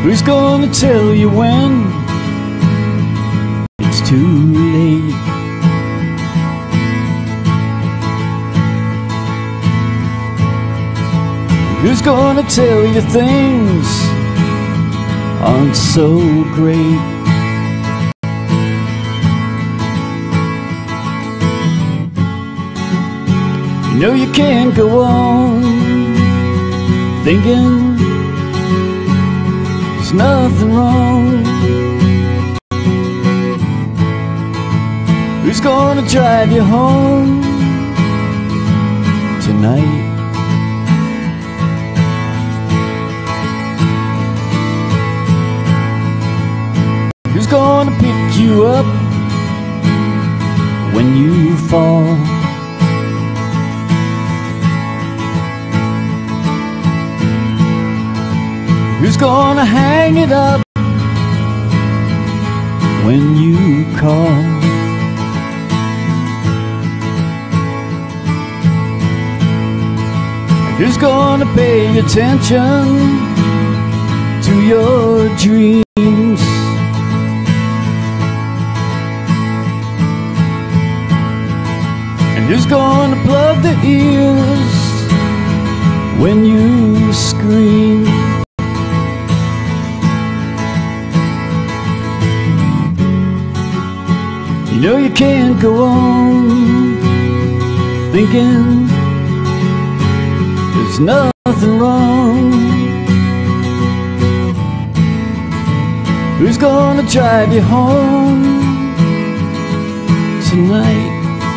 Who's gonna tell you when it's too late? Who's gonna tell you things aren't so great? You know you can't go on thinking there's nothing wrong. Who's gonna drive you home tonight? Who's gonna pick you up when you fall? Who's gonna hang it up when you call? Who's gonna pay attention to your dreams? And who's gonna plug the ears when you scream? You know you can't go on thinking there's nothing wrong. Who's gonna drive you home tonight?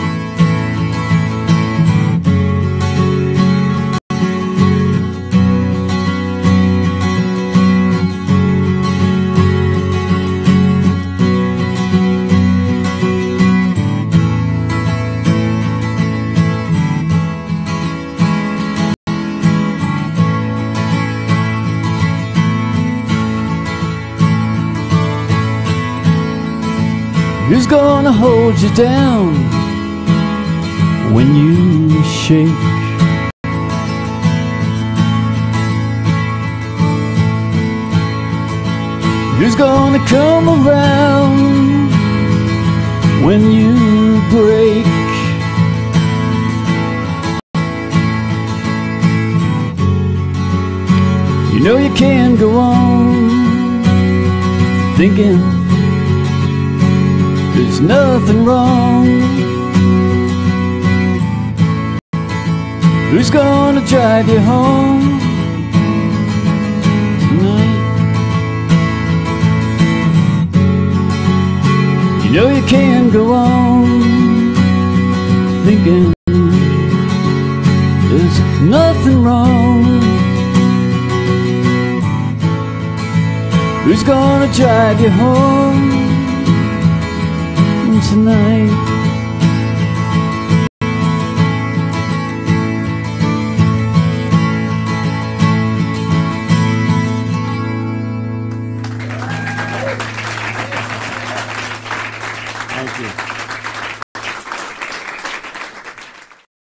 Who's gonna hold you down when you shake? Who's gonna come around when you break? You know you can't go on thinking there's nothing wrong. Who's gonna drive you home tonight? You know you can't go on thinking there's nothing wrong. Who's gonna drive you home tonight? Thank you.